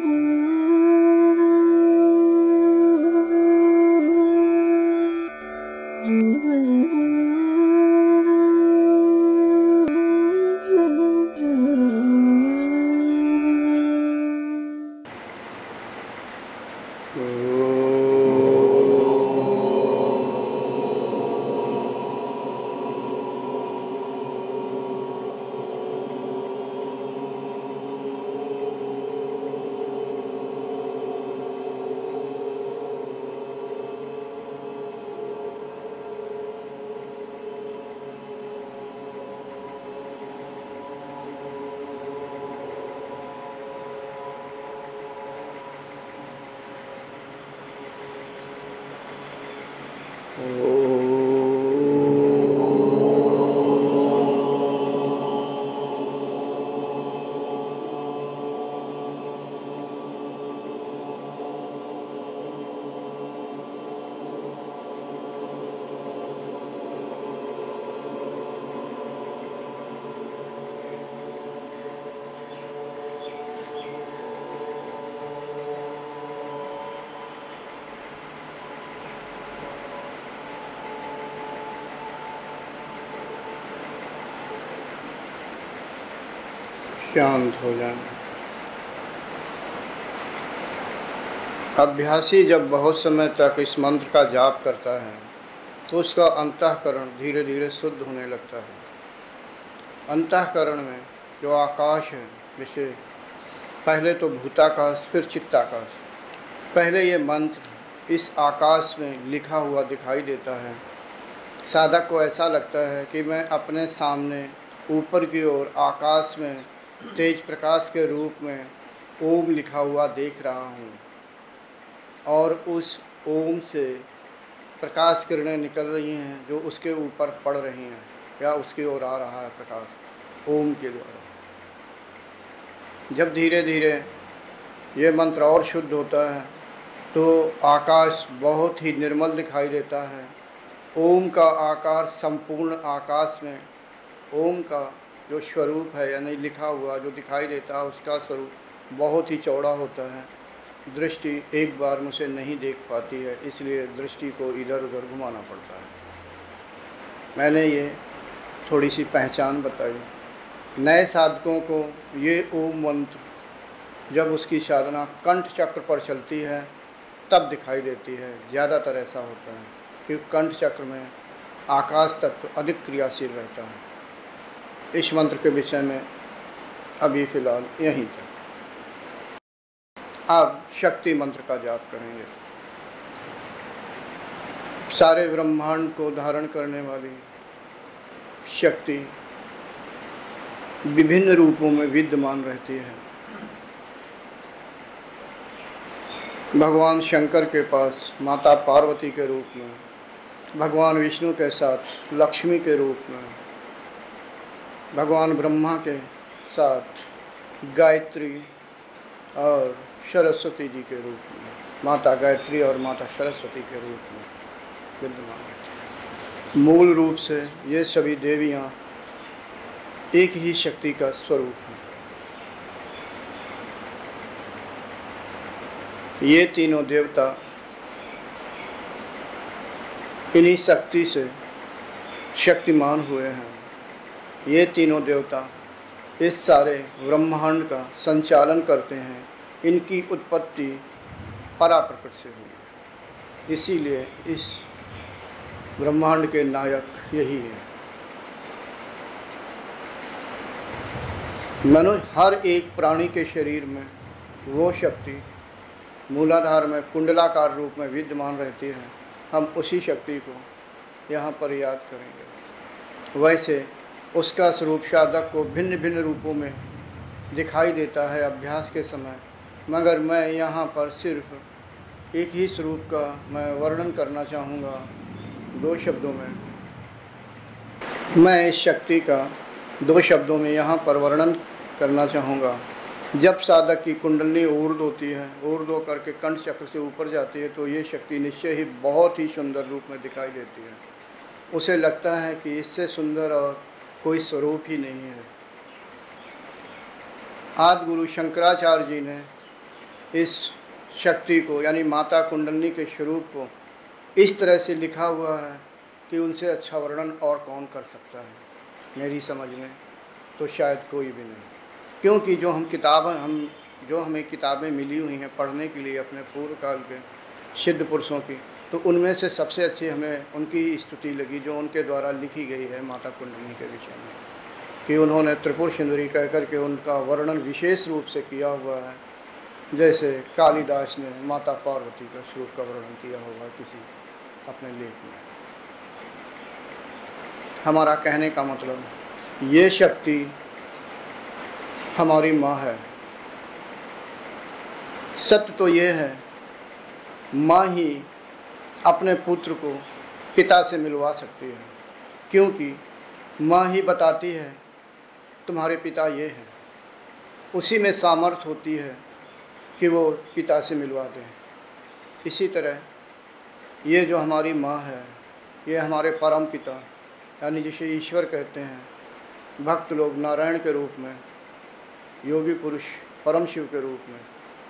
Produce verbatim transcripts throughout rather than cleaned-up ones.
शांत हो जाना। अभ्यासी जब बहुत समय तक इस मंत्र का जाप करता है तो उसका अंतःकरण धीरे धीरे शुद्ध होने लगता है। अंतःकरण में जो आकाश है, जैसे पहले तो भूताकाश फिर चित्ताकाश, पहले ये मंत्र इस आकाश में लिखा हुआ दिखाई देता है। साधक को ऐसा लगता है कि मैं अपने सामने ऊपर की ओर आकाश में तेज प्रकाश के रूप में ओम लिखा हुआ देख रहा हूँ और उस ओम से प्रकाश किरणें निकल रही हैं जो उसके ऊपर पड़ रही हैं या उसकी ओर आ रहा है प्रकाश ओम के द्वारा। जब धीरे धीरे ये मंत्र और शुद्ध होता है तो आकाश बहुत ही निर्मल दिखाई देता है। ओम का आकार संपूर्ण आकाश में, ओम का जो स्वरूप है यानी लिखा हुआ जो दिखाई देता है उसका स्वरूप बहुत ही चौड़ा होता है। दृष्टि एक बार में उसे नहीं देख पाती है, इसलिए दृष्टि को इधर उधर घुमाना पड़ता है। मैंने ये थोड़ी सी पहचान बताई। नए साधकों को ये ओम मंत्र जब उसकी साधना कंठ चक्र पर चलती है तब दिखाई देती है। ज़्यादातर ऐसा होता है कि कंठ चक्र में आकाश तत्व अधिक क्रियाशील रहता है। इस मंत्र के विषय में अभी फ़िलहाल यहीं तक। अब शक्ति मंत्र का जाप करेंगे। सारे ब्रह्मांड को धारण करने वाली शक्ति विभिन्न रूपों में विद्यमान रहती है। भगवान शंकर के पास माता पार्वती के रूप में, भगवान विष्णु के साथ लक्ष्मी के रूप में, भगवान ब्रह्मा के साथ गायत्री और सरस्वती जी के रूप में, माता गायत्री और माता सरस्वती के रूप में विद्यमान रहती है। मूल रूप से ये सभी देवियाँ एक ही शक्ति का स्वरूप है। ये तीनों देवता इन्हीं शक्ति से शक्तिमान हुए हैं। ये तीनों देवता इस सारे ब्रह्मांड का संचालन करते हैं। इनकी उत्पत्ति परा प्रकृति से हुई है, इसीलिए इस ब्रह्मांड के नायक यही है। मनुष्य हर एक प्राणी के शरीर में वो शक्ति मूलाधार में कुंडलाकार रूप में विद्यमान रहती है। हम उसी शक्ति को यहाँ पर याद करेंगे। वैसे उसका स्वरूप साधक को भिन्न भिन्न रूपों में दिखाई देता है अभ्यास के समय, मगर मैं यहाँ पर सिर्फ एक ही स्वरूप का मैं वर्णन करना चाहूँगा दो शब्दों में। मैं इस शक्ति का दो शब्दों में यहाँ पर वर्णन करना चाहूँगा। जब साधक की कुंडली ऊर्ध्व होती है, ऊर्ध्व करके कंठ चक्र से ऊपर जाती है, तो ये शक्ति निश्चय ही बहुत ही सुंदर रूप में दिखाई देती है। उसे लगता है कि इससे सुंदर और कोई स्वरूप ही नहीं है। आदि गुरु शंकराचार्य जी ने इस शक्ति को यानी माता कुंडलिनी के स्वरूप को इस तरह से लिखा हुआ है कि उनसे अच्छा वर्णन और कौन कर सकता है मेरी समझ में तो शायद कोई भी नहीं। क्योंकि जो हम किताब हम जो हमें किताबें मिली हुई हैं पढ़ने के लिए अपने पूर्व काल के सिद्ध पुरुषों की, तो उनमें से सबसे अच्छी हमें उनकी स्तुति लगी जो उनके द्वारा लिखी गई है माता कुंडलिनी के विषय में, कि उन्होंने त्रिपुर सुंदरी कह कर के उनका वर्णन विशेष रूप से किया हुआ है। जैसे कालिदास ने माता पार्वती का स्वरूप का वर्णन किया होगा किसी अपने लेख में। हमारा कहने का मतलब ये शक्ति हमारी माँ है। सत्य तो ये है माँ ही अपने पुत्र को पिता से मिलवा सकती है, क्योंकि माँ ही बताती है तुम्हारे पिता ये हैं। उसी में सामर्थ्य होती है कि वो पिता से मिलवा दें। इसी तरह ये जो हमारी माँ है ये हमारे परम पिता यानी जिसे ईश्वर कहते हैं, भक्त लोग नारायण के रूप में, योगी पुरुष परम शिव के रूप में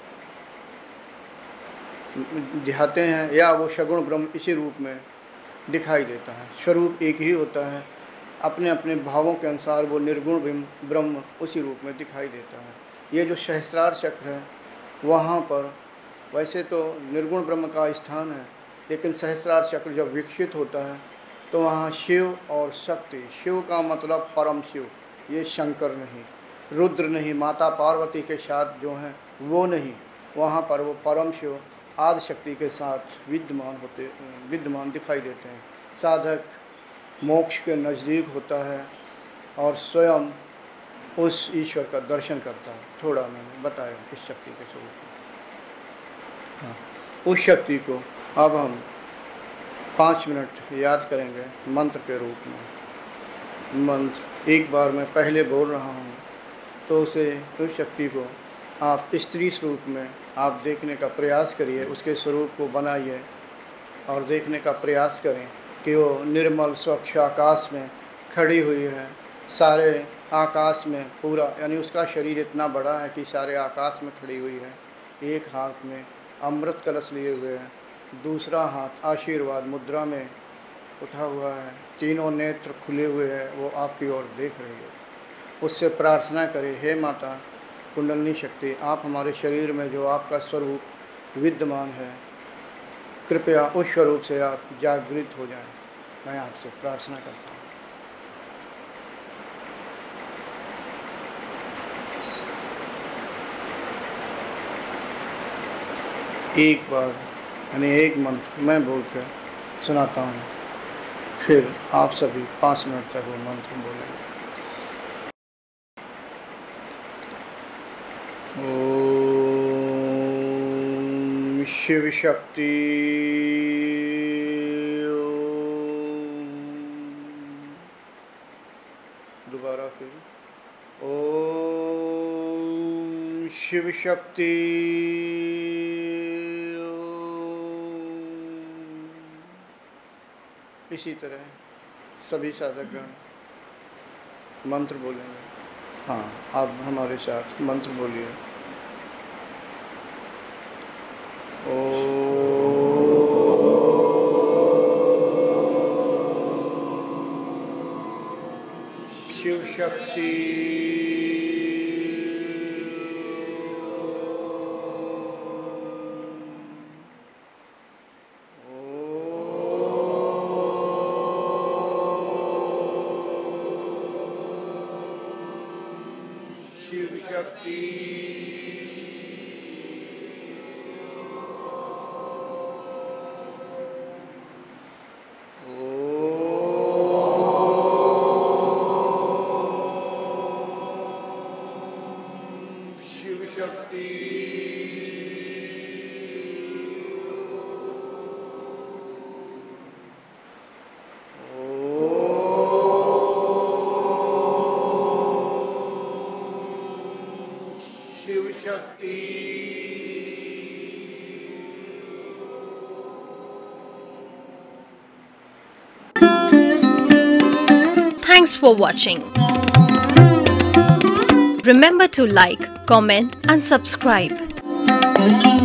दिखाते हैं, या वो सगुण ब्रह्म इसी रूप में दिखाई देता है। स्वरूप एक ही होता है, अपने अपने भावों के अनुसार वो निर्गुण ब्रह्म उसी रूप में दिखाई देता है। ये जो सहस्रार चक्र है वहाँ पर वैसे तो निर्गुण ब्रह्म का स्थान है, लेकिन सहस्रार चक्र जब विकसित होता है तो वहाँ शिव और शक्ति, शिव का मतलब परम शिव, ये शंकर नहीं, रुद्र नहीं, माता पार्वती के साथ जो हैं वो नहीं, वहाँ पर वो परम शिव आदि शक्ति के साथ विद्यमान होते विद्यमान दिखाई देते हैं। साधक मोक्ष के नज़दीक होता है और स्वयं उस ईश्वर का दर्शन करता है। थोड़ा मैंने बताया इस शक्ति के स्वरूप में। हाँ, उस शक्ति को अब हम पाँच मिनट याद करेंगे मंत्र के रूप में। मंत्र एक बार मैं पहले बोल रहा हूँ तो उसे उस शक्ति को आप स्त्री स्वरूप में आप देखने का प्रयास करिए, उसके स्वरूप को बनाइए और देखने का प्रयास करें कि वो निर्मल स्वच्छ आकाश में खड़ी हुई है। सारे आकाश में पूरा यानी उसका शरीर इतना बड़ा है कि सारे आकाश में खड़ी हुई है। एक हाथ में अमृत कलश लिए हुए है, दूसरा हाथ आशीर्वाद मुद्रा में उठा हुआ है, तीनों नेत्र खुले हुए हैं, वो आपकी ओर देख रही है। उससे प्रार्थना करें, हे माता कुंडलिनी शक्ति, आप हमारे शरीर में जो आपका स्वरूप विद्यमान है, कृपया उस स्वरूप से आप जागृत हो जाएं। मैं आपसे प्रार्थना करता हूँ। एक बार यानी एक मंत्र मैं बोलकर सुनाता हूँ, फिर आप सभी पाँच मिनट तक वो मंत्र बोलेंगे। ओम शिव शक्ति, दोबारा फिर ओम शिव शक्ति। इसी तरह सभी साधकगण मंत्र बोलेंगे। हाँ, आप हमारे साथ मंत्र बोलिए। Om Shiv Shakti, Shiv Shakti, Shiv Shakti, Shiv Shakti. Thanks for watching. Remember to like, comment and subscribe. है।